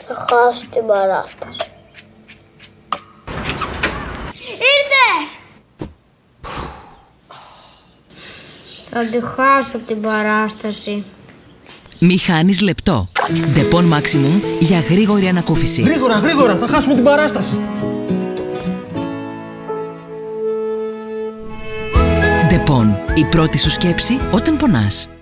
Θα χάσω την παράσταση. Ήρθε! Θα τη χάσω την παράσταση. Μη χάνεις λεπτό. Depon Maximum για γρήγορη ανακούφιση. Γρήγορα, γρήγορα, θα χάσουμε την παράσταση. Depon, η πρώτη σου σκέψη όταν πονάς.